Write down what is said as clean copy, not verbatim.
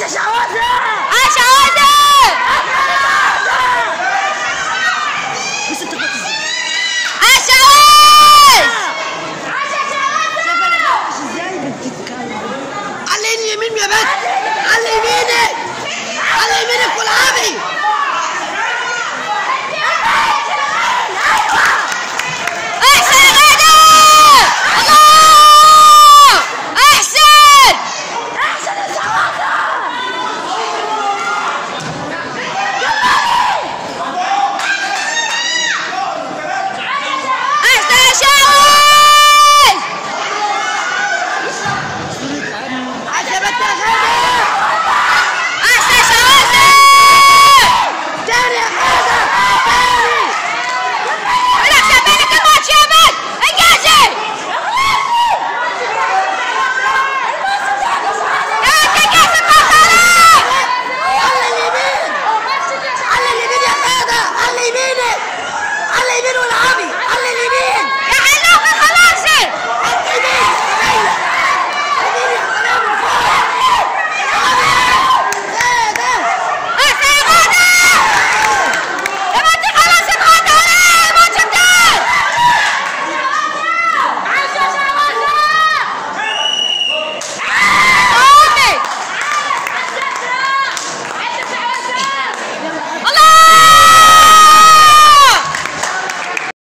عاشا شعوذة. عاشا عودة. بس انت بتقول عاشا عود. ازاي بتتكلم؟ على اليمين يا بنت، على اليمين.